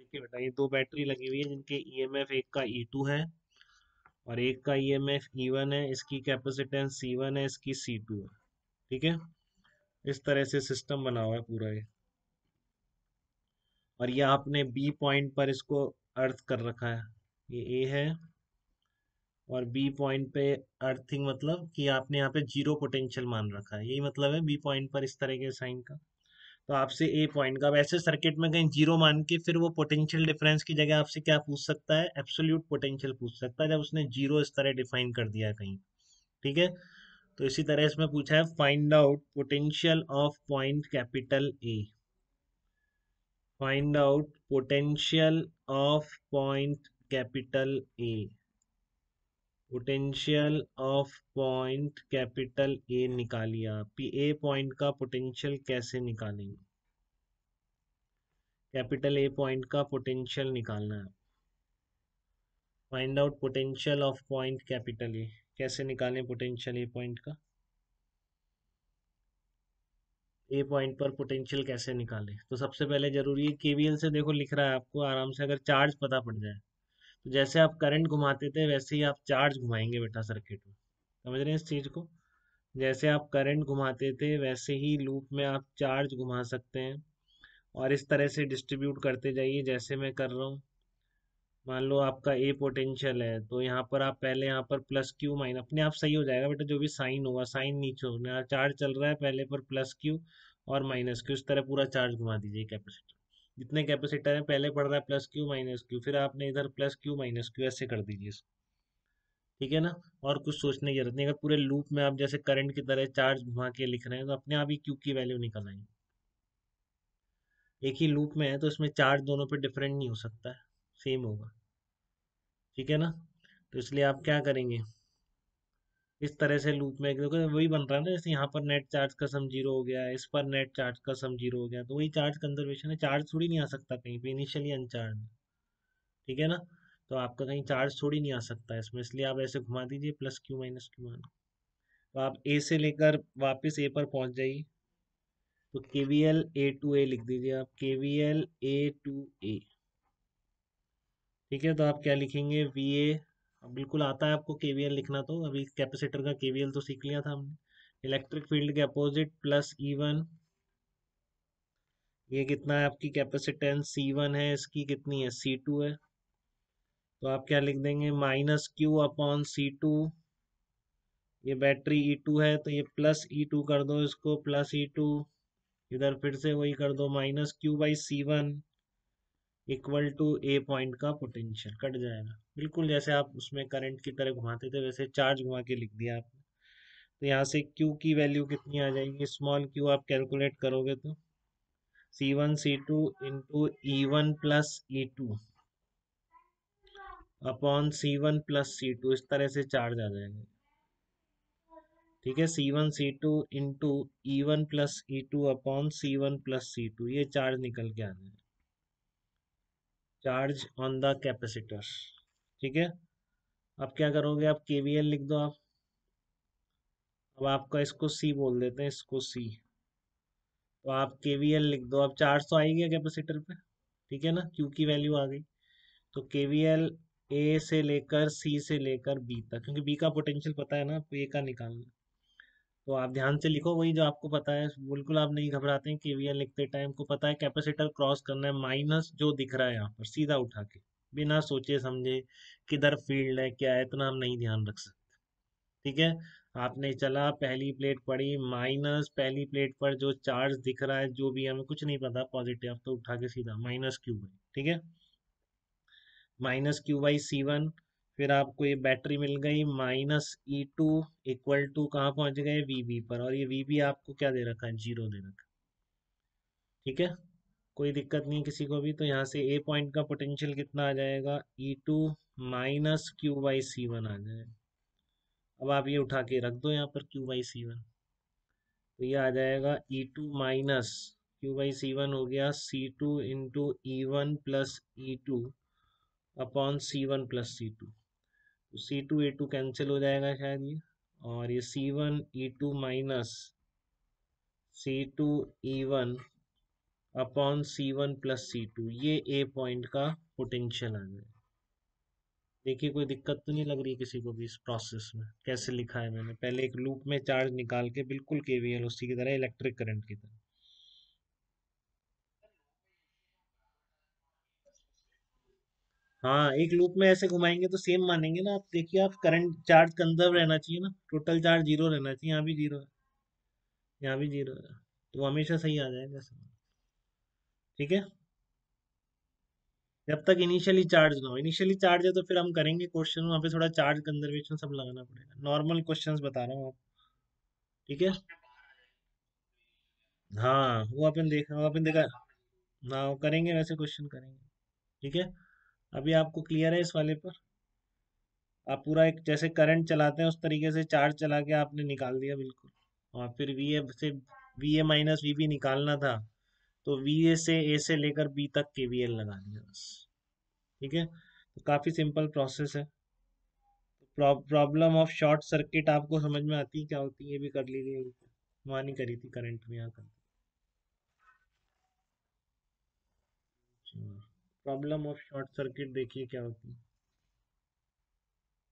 देखिए बेटा, ये दो बैटरी लगी हुई है जिनके ईएमएफ एक का E2 है और एक का ईएमएफ E1 है। इसकी कैपेसिटेंस C1 है, इसकी C2 है। ठीक है, इस तरह से सिस्टम बना हुआ है पूरा ये। और ये आपने बी पॉइंट पर इसको अर्थ कर रखा है, ये ए है और बी पॉइंट पे अर्थिंग, मतलब कि आपने यहाँ पे जीरो पोटेंशियल मान रखा है, यही मतलब है बी पॉइंट पर इस तरह के साइन का। तो आपसे ए पॉइंट का वैसे सर्किट में कहीं जीरो मान के फिर वो पोटेंशियल डिफरेंस की जगह आपसे क्या पूछ सकता है, एब्सोल्यूट पोटेंशियल पूछ सकता है, जब उसने जीरो इस तरह डिफाइन कर दिया है कहीं। ठीक है, तो इसी तरह इसमें पूछा है find out potential of point capital A. Find out potential of point capital A. Potential of point capital A निकालिए आप। ए पॉइंट का पोटेंशियल कैसे निकालेंगे? कैपिटल ए पॉइंट का पोटेंशियल निकालना है। Find out potential of point capital A. कैसे निकालें पोटेंशियल ए पॉइंट का? ए पॉइंट पर पोटेंशियल कैसे निकालें? तो सबसे पहले जरूरी है केवीएल से, देखो लिख रहा है आपको आराम से, अगर चार्ज पता पड़ जाए तो जैसे आप करंट घुमाते थे वैसे ही आप चार्ज घुमाएंगे बेटा सर्किट में। समझ रहे हैं इस चीज को? जैसे आप करंट घुमाते थे वैसे ही लूप में आप चार्ज घुमा सकते हैं और इस तरह से डिस्ट्रीब्यूट करते जाइए जैसे मैं कर रहा हूँ। मान लो आपका ए पोटेंशियल है तो यहाँ पर आप पहले यहाँ पर प्लस क्यू माइन, अपने आप सही हो जाएगा बेटा, जो भी साइन होगा साइन नीचे होगा, चार्ज चल रहा है पहले पर प्लस क्यू और माइनस क्यू, इस तरह पूरा चार्ज घुमा दीजिए कैपेसिटर। जितने कैपेसिटर है पहले पढ़ रहा है प्लस क्यू माइनस क्यू, फिर आपने इधर प्लस क्यू माइनस क्यू ऐसे कर दीजिए इसको। ठीक है ना? और कुछ सोचने की जरूरत नहीं, अगर पूरे लूप में आप जैसे करंट की तरह चार्ज घुमा के लिख रहे हैं तो अपने आप ही क्यू की वैल्यू निकल आएगी। एक ही लूप में है तो इसमें चार्ज दोनों पे डिफरेंट नहीं हो सकता है, सेम होगा। ठीक है ना? तो इसलिए आप क्या करेंगे, इस तरह से लूप में देखो वही बन रहा है ना, जैसे यहाँ पर नेट चार्ज का सम जीरो हो गया, इस पर नेट चार्ज का सम जीरो हो गया, तो वही चार्ज कंजर्वेशन है। चार्ज थोड़ी नहीं आ सकता कहीं पे, इनिशियली अनचार्ज। ठीक है ना? तो आपका कहीं चार्ज थोड़ी नहीं आ सकता है इसमें, इसलिए आप ऐसे घुमा दीजिए प्लस क्यू माइनस क्यू मान। तो आप ए से लेकर वापस ए पर पहुंच जाइए। तो केवीएल ए टू ए लिख दीजिए आप, केवीएल ए टू ए। ठीक है, तो आप क्या लिखेंगे, वी ए। अब बिल्कुल आता है आपको केवीएल लिखना, तो अभी कैपेसिटर का केवीएल तो सीख लिया था हमने। इलेक्ट्रिक फील्ड के अपोजिट प्लस E1। ये कितना है आपकी कैपेसिटेंस C1 है, इसकी कितनी है C2 है। तो आप क्या लिख देंगे, माइनस क्यू अपॉन C2। ये बैटरी E2 है तो ये प्लस E2 कर दो, इसको प्लस E2। इधर फिर से वही कर दो, minus Q by C1 equal to A point का पोटेंशियल, कट जाएगा बिल्कुल जैसे आप उसमें करंट की तरह घुमाते थे वैसे चार्ज घुमा के लिख दिया आपने। तो यहाँ से क्यू की वैल्यू कितनी आ जाएगी, स्मॉल क्यू आप कैलकुलेट करोगे तो C1 C2 into E1 plus E2 upon C1 plus C2, इस तरह से चार्ज आ जाएगा। ठीक है, C1 C2 into E1 plus E2 upon C1 plus C2, ये चार्ज निकल के आ जाएगा, चार्ज ऑन द कैपेसिटर। ठीक है, अब क्या करोगे, आप केवीएल लिख दो आप। अब आपका इसको सी बोल देते हैं, इसको सी। तो आप केवीएल लिख दो, अब चार्ज तो आ ही गया कैपेसिटर पे। ठीक है ना, क्यू की वैल्यू आ गई। तो केवीएल ए से लेकर सी से लेकर बी तक, क्योंकि बी का पोटेंशियल पता है ना आपको, ए का निकालना। तो आप ध्यान से लिखो वही जो आपको पता है, बिल्कुल आप नहीं घबराते हैं। केवीएल लिखते टाइम को पता है कैपेसिटर क्रॉस करना है, माइनस जो दिख रहा है यहाँ पर सीधा उठा के, बिना सोचे समझे किधर फील्ड है क्या है, इतना हम नहीं ध्यान रख सकते। ठीक है, आपने चला पहली प्लेट पड़ी, माइनस पहली प्लेट पर जो चार्ज दिख रहा है जो भी हमें कुछ नहीं पता पॉजिटिव, तो उठा के सीधा माइनस क्यू बाई। ठीक है, माइनस क्यू बाई C1। फिर आपको ये बैटरी मिल गई माइनस E2 इक्वल टू कहाँ पहुंच गए, VB पर, और ये VB आपको क्या दे रखा है, जीरो दे रखा है। ठीक है, कोई दिक्कत नहीं किसी को भी। तो यहाँ से ए पॉइंट का पोटेंशियल कितना आ जाएगा, E2 minus Q by C1 आ जाएगा। अब आप ये उठा के रख दो यहाँ पर क्यू बाई C1, तो ये आ जाएगा E2 minus Q by C1 हो गया C2 into E1 plus E2 upon C1 plus C2। तो C2 E2 कैंसिल हो जाएगा शायद ये, और ये C1 E2 minus C2 E1 upon C1 + C2, ये ए पॉइंट का पोटेंशियल आ जाए। देखिए कोई दिक्कत तो नहीं लग रही किसी को भी इस प्रोसेस में? कैसे लिखा है मैंने, पहले एक लूप में चार्ज निकाल के बिल्कुल केवीएल उसी की तरह, इलेक्ट्रिक करंट की तरह। हाँ, एक लूप में ऐसे घुमाएंगे तो सेम मानेंगे ना आप। देखिए आप, करंट चार्ज कंजर्व रहना चाहिए ना, टोटल चार्ज जीरो रहना चाहिए। यहाँ भी जीरो है, यहाँ भी जीरो है, तो वो हमेशा सही आ जाएगा सर। ठीक है, जब तक इनिशियली चार्ज ना हो। इनिशियली चार्ज है तो फिर हम करेंगे क्वेश्चन, वहाँ पे थोड़ा चार्ज कंजर्वेशन सब लगाना पड़ेगा। नॉर्मल क्वेश्चंस बता रहा हूँ आप। ठीक है, हाँ वो अपन देखा। हाँ वो करेंगे, वैसे क्वेश्चन करेंगे। ठीक है, अभी आपको क्लियर है इस वाले पर? आप पूरा एक जैसे करंट चलाते हैं उस तरीके से चार्ज चला के आपने निकाल दिया बिल्कुल। और फिर वी ए - वी बी निकालना था, तो ए से लेकर बी तक केवीएल लगा दिया बस। ठीक है, तो काफ़ी सिंपल प्रोसेस है। प्रॉब्लम ऑफ शॉर्ट सर्किट आपको समझ में आती है क्या होती है? ये भी कर लीजिए, वहाँ नहीं करी थी, करंट में यहाँ कर। प्रॉब्लम ऑफ शॉर्ट सर्किट देखिए क्या होती है।